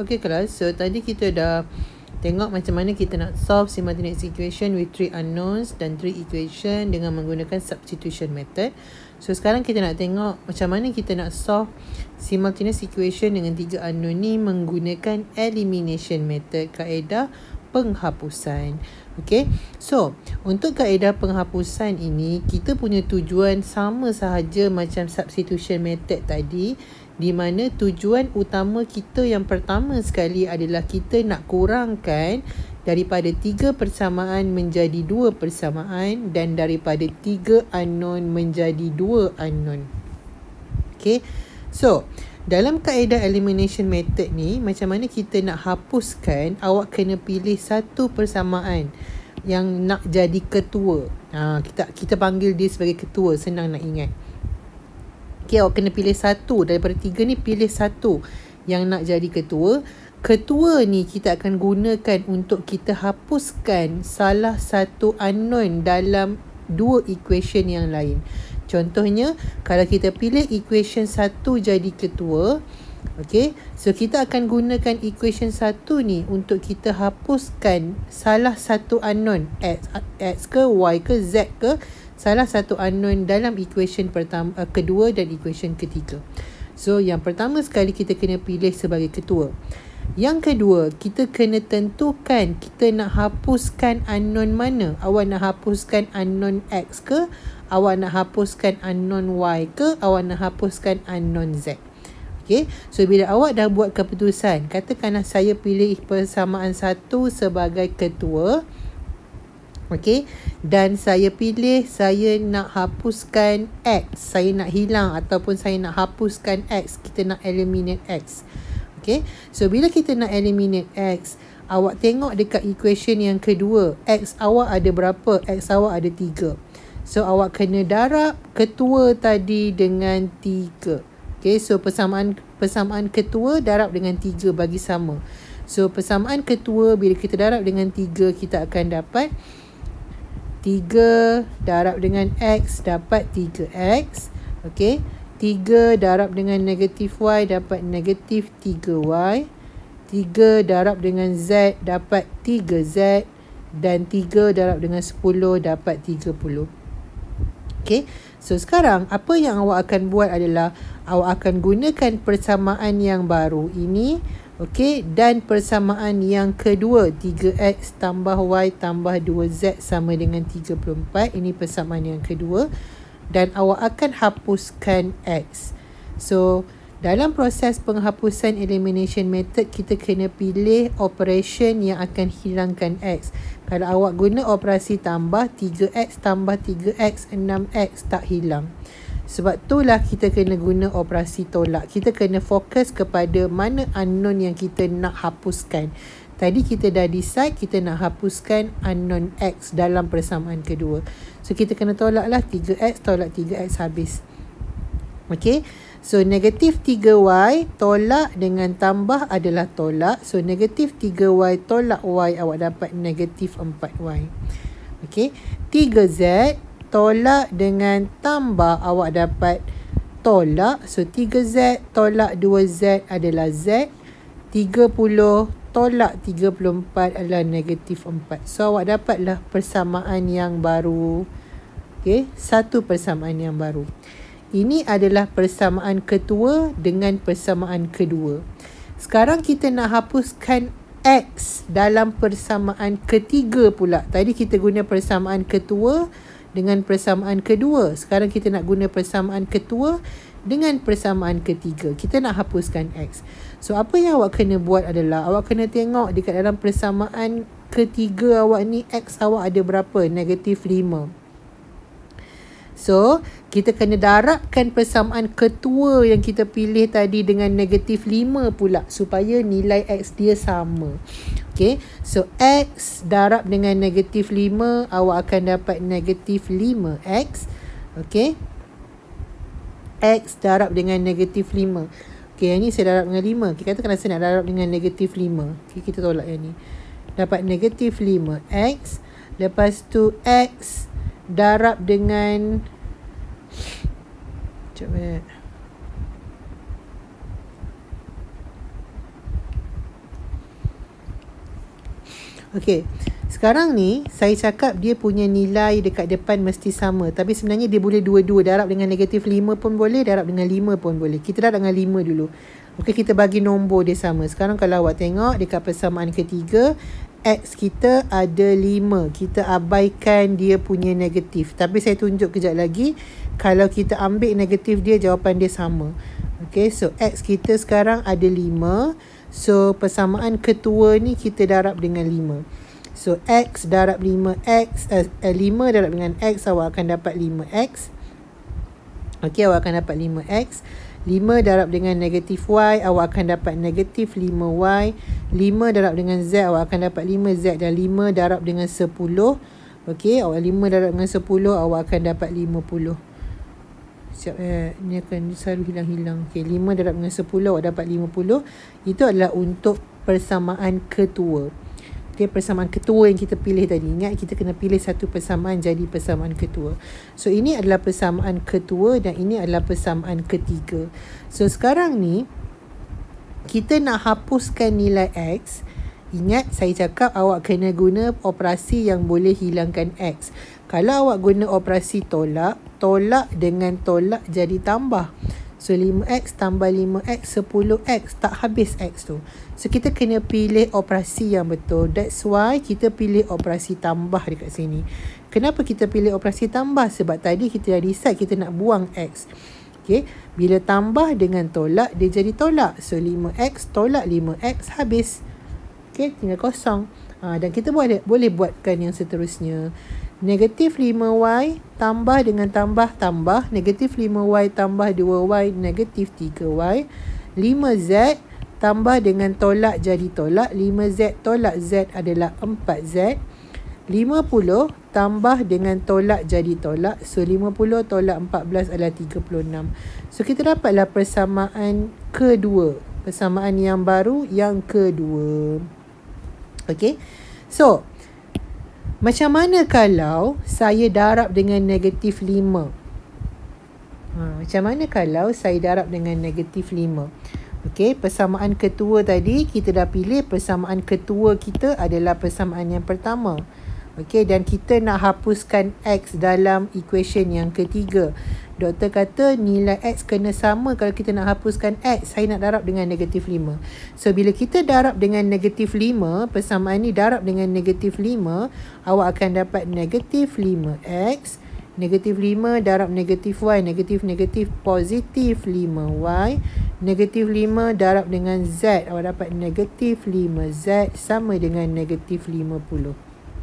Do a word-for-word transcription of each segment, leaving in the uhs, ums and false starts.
Okay kelas, so tadi kita dah tengok macam mana kita nak solve simultaneous equation with three unknowns dan three equation dengan menggunakan substitution method. So sekarang kita nak tengok macam mana kita nak solve simultaneous equation dengan tiga unknown ni menggunakan elimination method, kaedah penghapusan. Okay, so untuk kaedah penghapusan ini kita punya tujuan sama sahaja macam substitution method tadi, di mana tujuan utama kita yang pertama sekali adalah kita nak kurangkan daripada tiga persamaan menjadi dua persamaan dan daripada tiga unknown menjadi dua unknown. Okay, so dalam kaedah elimination method ni, macam mana kita nak hapuskan, awak kena pilih satu persamaan yang nak jadi ketua. Ha, kita kita panggil dia sebagai ketua, senang nak ingat. Okay, awak kena pilih satu. Daripada tiga ni, pilih satu yang nak jadi ketua. Ketua ni kita akan gunakan untuk kita hapuskan salah satu unknown dalam dua equation yang lain. Contohnya, kalau kita pilih equation satu jadi ketua, okay, so kita akan gunakan equation satu ni untuk kita hapuskan salah satu unknown, x, x ke, y ke, z ke, salah satu unknown dalam equation pertama, uh, kedua dan equation ketiga. So, yang pertama sekali kita kena pilih sebagai ketua. Yang kedua, kita kena tentukan kita nak hapuskan unknown mana. Awak nak hapuskan unknown x ke? Awak nak hapuskan unknown y ke? Awak nak hapuskan unknown z? Okay, so bila awak dah buat keputusan, katakanlah saya pilih persamaan satu sebagai ketua. Okay, dan saya pilih saya nak hapuskan x. Saya nak hilang ataupun saya nak hapuskan x. Kita nak eliminate x. Okay, so bila kita nak eliminate x, awak tengok dekat equation yang kedua, x awak ada berapa? X awak ada tiga. So awak kena darab ketua tadi dengan tiga. Okay, so persamaan persamaan ketua darab dengan tiga bagi sama. So persamaan ketua bila kita darab dengan tiga, kita akan dapat tiga darab dengan x dapat tiga x. Okay, tiga darab dengan negatif y dapat negatif tiga y. tiga darab dengan z dapat tiga z. Dan tiga darab dengan sepuluh dapat tiga puluh. Okay, so sekarang apa yang awak akan buat adalah awak akan gunakan persamaan yang baru ini, okay, dan persamaan yang kedua, tiga x tambah y tambah dua z sama dengan tiga puluh empat. Ini persamaan yang kedua. Dan awak akan hapuskan x. So, dalam proses penghapusan elimination method, kita kena pilih operation yang akan hilangkan x. Kalau awak guna operasi tambah, tiga x tambah tiga x, enam x tak hilang. Sebab itulah kita kena guna operasi tolak. Kita kena fokus kepada mana unknown yang kita nak hapuskan. Tadi kita dah decide kita nak hapuskan unknown x dalam persamaan kedua. So, kita kena tolaklah tiga x tolak tiga x habis. Okay. So, negatif tiga y tolak dengan tambah adalah tolak. So, negatif tiga y tolak y, awak dapat negatif empat y. Okay. tiga z tolak dengan tambah, awak dapat tolak. So, tiga z tolak dua z adalah z. tiga puluh tolak tiga puluh empat adalah negatif empat. So, awak dapatlah persamaan yang baru. Okay, satu persamaan yang baru. Ini adalah persamaan ketua dengan persamaan kedua. Sekarang kita nak hapuskan x dalam persamaan ketiga pula. Tadi kita guna persamaan ketua dengan persamaan kedua. Sekarang kita nak guna persamaan ketua dengan persamaan ketiga. Kita nak hapuskan x. So, apa yang awak kena buat adalah awak kena tengok dekat dalam persamaan ketiga awak ni, x awak ada berapa? Negatif lima. So, kita kena darabkan persamaan ketua yang kita pilih tadi dengan negatif lima pula supaya nilai x dia sama. Okay, so x darab dengan negatif lima, awak akan dapat negatif lima x. Okay, x darab dengan negatif lima. Okay, yang ni saya darab dengan lima. Kita katakan saya nak darab dengan negatif lima. Okay, kita tolak yang ni. Dapat negatif lima x. Lepas tu x darab dengan sekejap eh. Okey. Sekarang ni saya cakap dia punya nilai dekat depan mesti sama. Tapi sebenarnya dia boleh dua-dua. Darab dengan negatif lima pun boleh. Darab dengan lima pun boleh. Kita darab dengan lima dulu. Okey, kita bagi nombor dia sama. Sekarang kalau awak tengok dekat persamaan ketiga, X kita ada lima. Kita abaikan dia punya negatif. Tapi saya tunjuk kejap lagi. Kalau kita ambil negatif dia, jawapan dia sama. Okey, so X kita sekarang ada lima. So persamaan ketua ni kita darab dengan lima. So X darab lima X, eh, lima darab dengan X, awak akan dapat lima X. Okey, awak akan dapat lima X. lima darab dengan negatif Y, awak akan dapat negatif lima Y. lima darab dengan Z, awak akan dapat lima Z. Dan lima darab dengan sepuluh. Okey, awak lima darab dengan sepuluh, awak akan dapat lima puluh. Siap, eh, ni akan selalu hilang-hilang. Okey, lima darab dengan sepuluh, awak dapat lima puluh. Itu adalah untuk persamaan ketua. Okey, persamaan ketua yang kita pilih tadi. Ingat, kita kena pilih satu persamaan jadi persamaan ketua. So, ini adalah persamaan ketua dan ini adalah persamaan ketiga. So, sekarang ni, kita nak hapuskan nilai X. Ingat, saya cakap awak kena guna operasi yang boleh hilangkan X. Kalau awak guna operasi tolak, tolak dengan tolak jadi tambah. So, lima X tambah lima X, sepuluh X. Tak habis X tu. So, kita kena pilih operasi yang betul. That's why kita pilih operasi tambah dekat sini. Kenapa kita pilih operasi tambah? Sebab tadi kita dah decide kita nak buang X. Okay. Bila tambah dengan tolak, dia jadi tolak. So, lima X tolak lima X habis. Okay, tinggal kosong. Ha, dan kita boleh, boleh buatkan yang seterusnya. Negatif lima Y tambah dengan tambah tambah. Negatif lima Y tambah dua Y, negatif tiga Y. lima Z tambah dengan tolak jadi tolak. lima Z tolak Z adalah empat Z. lima puluh tambah dengan tolak jadi tolak. So, lima puluh tolak empat belas adalah tiga puluh enam. So, kita dapatlah persamaan kedua. Persamaan yang baru yang kedua. Okey. So, macam mana kalau saya darab dengan negatif lima? Ha, macam mana kalau saya darab dengan negatif lima? Okey, persamaan ketua tadi kita dah pilih. Persamaan ketua kita adalah persamaan yang pertama. Okey, dan kita nak hapuskan X dalam equation yang ketiga. Doktor kata nilai X kena sama kalau kita nak hapuskan X. Saya nak darab dengan negatif lima. So, bila kita darab dengan negatif lima, persamaan ni darab dengan negatif lima, awak akan dapat negatif lima X. Negatif lima darab negatif Y. Negatif-negatif positif lima Y. Negatif lima darab dengan Z. Awak dapat negatif lima Z sama dengan negatif lima puluh.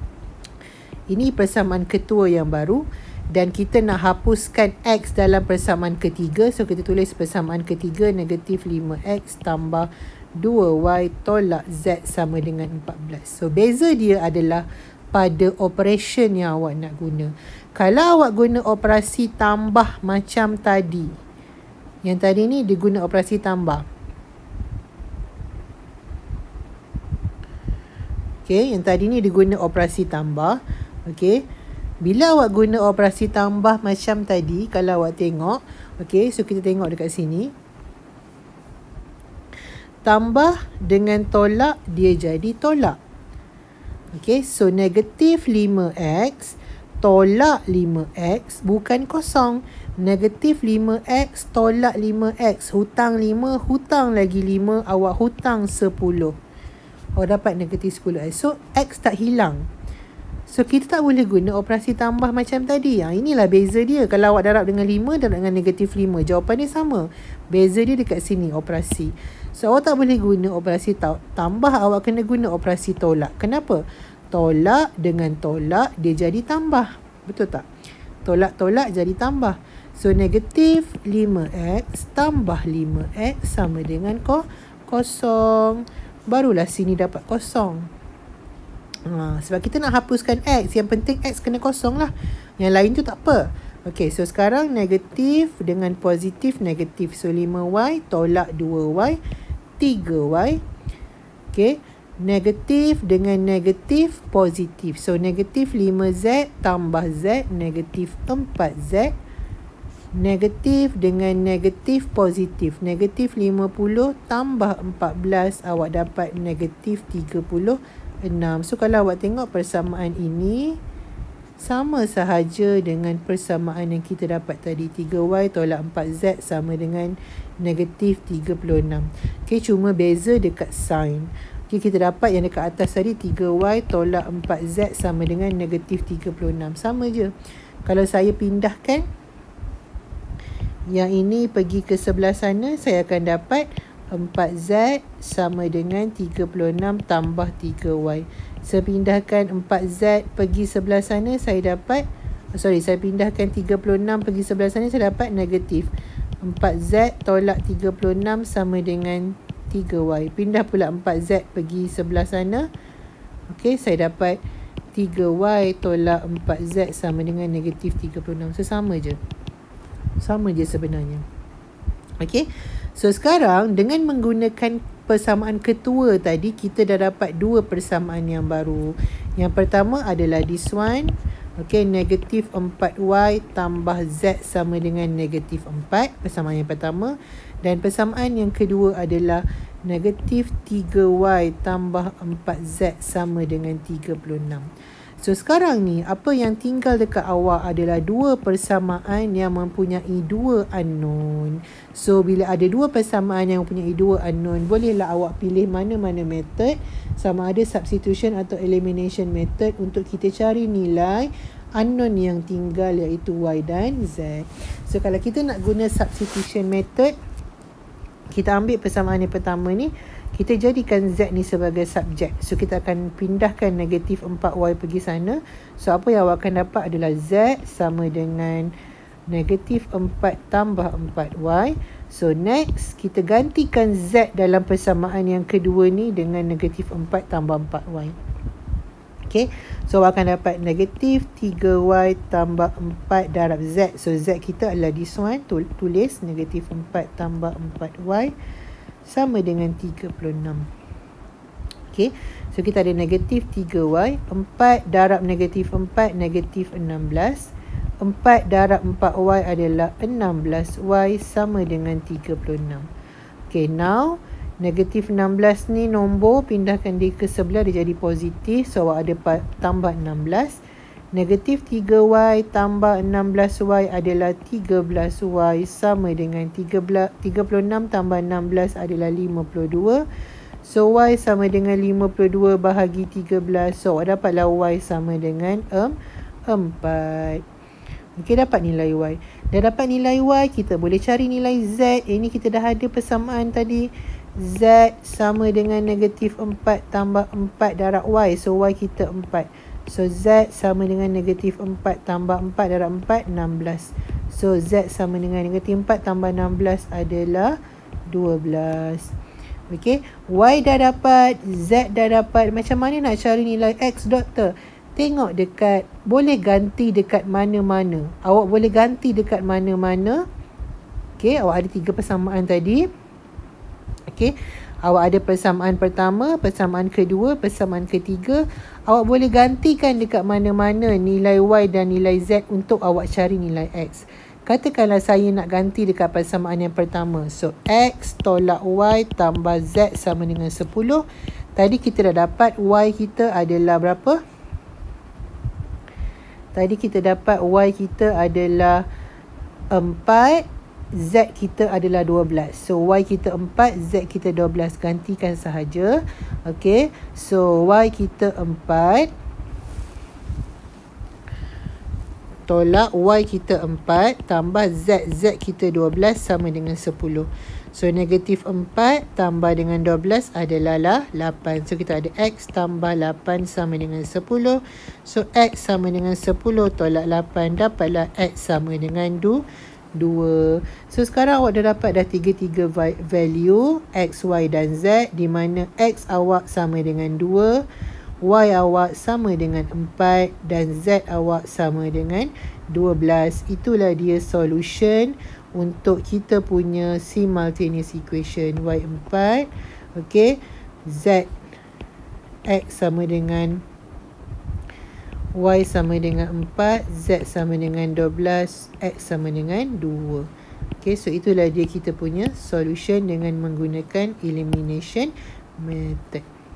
Ini persamaan ketua yang baru. Dan kita nak hapuskan X dalam persamaan ketiga. So, kita tulis persamaan ketiga negatif lima X tambah dua Y tolak Z sama dengan empat belas. So, beza dia adalah pada operation yang awak nak guna. Kalau awak guna operasi tambah macam tadi. Yang tadi ni dia guna operasi tambah. Okay, yang tadi ni dia guna operasi tambah. Okay. Bila awak guna operasi tambah macam tadi, kalau awak tengok, okay, so kita tengok dekat sini. Tambah dengan tolak, dia jadi tolak. Okay, so negatif lima X, tolak lima X, bukan kosong. Negatif lima X, tolak lima X, hutang lima, hutang lagi lima, awak hutang sepuluh. Awak dapat negatif sepuluh X. So, X tak hilang. So, kita tak boleh guna operasi tambah macam tadi. Ha, inilah beza dia. Kalau awak darab dengan lima, darab dengan negatif lima. Jawapan dia sama. Beza dia dekat sini, operasi. So, awak tak boleh guna operasi tambah. Awak kena guna operasi tolak. Kenapa? Tolak dengan tolak, dia jadi tambah. Betul tak? Tolak-tolak jadi tambah. So, negatif lima X tambah lima X sama dengan ko, kosong. Barulah sini dapat kosong. Ha, sebab kita nak hapuskan X. Yang penting X kena kosong lah. Yang lain tu tak apa. Okay, so sekarang negatif dengan positif negatif. So, lima Y tolak dua Y, tiga Y. Okay, negatif dengan negatif positif. So, negatif lima Z tambah Z, negatif empat Z. Negatif dengan negatif positif. Negatif lima puluh tambah empat belas, awak dapat negatif tiga puluh enam. So kalau awak tengok persamaan ini sama sahaja dengan persamaan yang kita dapat tadi. tiga Y tolak empat Z sama dengan negatif tiga puluh enam. Okay, cuma beza dekat sign. Okay, kita dapat yang dekat atas tadi tiga Y tolak empat Z sama dengan negatif tiga puluh enam. Sama je. Kalau saya pindahkan yang ini pergi ke sebelah sana, saya akan dapat empat Z sama dengan tiga puluh enam tambah tiga Y. Saya pindahkan empat Z pergi sebelah sana, saya dapat, sorry, saya pindahkan tiga puluh enam pergi sebelah sana, saya dapat negatif empat Z tolak tiga puluh enam sama dengan tiga Y. Pindah pula empat Z pergi sebelah sana. Okey, saya dapat tiga Y tolak empat Z sama dengan negatif tiga puluh enam. So, sama je. Sama je sebenarnya. Okey. So, sekarang dengan menggunakan persamaan ketua tadi, kita dah dapat dua persamaan yang baru. Yang pertama adalah this one. Okey, negatif empat Y tambah Z sama dengan negatif empat. Persamaan yang pertama. Dan persamaan yang kedua adalah negatif tiga Y tambah empat Z sama dengan tiga puluh enam. So, sekarang ni, apa yang tinggal dekat awak adalah dua persamaan yang mempunyai dua unknown. So, bila ada dua persamaan yang mempunyai dua unknown, bolehlah awak pilih mana-mana method, sama ada substitution atau elimination method untuk kita cari nilai unknown yang tinggal, iaitu Y dan Z. So, kalau kita nak guna substitution method, kita ambil persamaan yang pertama ni, kita jadikan Z ni sebagai subjek. So, kita akan pindahkan negatif empat Y pergi sana. So, apa yang awak akan dapat adalah Z sama dengan negatif empat tambah empat Y. So, next, kita gantikan Z dalam persamaan yang kedua ni dengan negatif empat tambah empat Y. Okay, so awak akan dapat negatif tiga Y tambah empat darab Z. So, Z kita adalah this one. Tulis negatif empat tambah empat Y sama dengan tiga puluh enam. Okay, so kita ada negatif tiga Y. empat darab negatif empat, negatif enam belas. empat darab empat Y adalah enam belas Y sama dengan tiga puluh enam. Okay, now negatif enam belas ni nombor, pindahkan dia ke sebelah, dia jadi positif. So, awak ada tambah enam belas. Negatif tiga Y tambah enam belas Y adalah tiga belas Y sama dengan tiga puluh enam tambah enam belas adalah lima puluh dua. So, Y sama dengan lima puluh dua bahagi tiga belas. So, awak dapatlah Y sama dengan um, empat. Okey, dapat nilai Y. Dah dapat nilai Y, kita boleh cari nilai Z. Ini kita dah ada persamaan tadi. Z sama dengan negatif empat tambah empat darab Y. So, Y kita empat. So, Z sama dengan negatif empat tambah empat darab empat, enam belas. So, Z sama dengan negatif empat tambah enam belas adalah dua belas. Okey, Y dah dapat, Z dah dapat. Macam mana nak cari nilai X, doktor? Tengok dekat, boleh ganti dekat mana-mana. Awak boleh ganti dekat mana-mana. Okey, awak ada tiga persamaan tadi. Okey, awak ada persamaan pertama, persamaan kedua, persamaan ketiga. Awak boleh gantikan dekat mana-mana nilai Y dan nilai Z untuk awak cari nilai X. Katakanlah saya nak ganti dekat persamaan yang pertama. So, X tolak Y tambah Z sama dengan sepuluh. Tadi kita dah dapat Y kita adalah berapa? Tadi kita dapat Y kita adalah empat. Z kita adalah dua belas. So, Y kita empat, Z kita dua belas. Gantikan sahaja. Okey. So, Y kita empat. Tolak Y kita empat. Tambah Z. Z kita dua belas sama dengan sepuluh. So, negatif empat tambah dengan dua belas adalah lah lapan. So, kita ada X tambah lapan sama dengan sepuluh. So, X sama dengan sepuluh tolak lapan. Dapatlah X sama dengan dua. dua. So, sekarang awak dah dapat dah tiga-tiga value X, Y dan Z, di mana X awak sama dengan dua, Y awak sama dengan empat dan Z awak sama dengan dua belas. Itulah dia solution untuk kita punya simultaneous equation. Y empat, okay, Z X sama dengan Y sama dengan empat, Z sama dengan dua belas, X sama dengan dua. Okay, so itulah dia kita punya solution dengan menggunakan elimination method.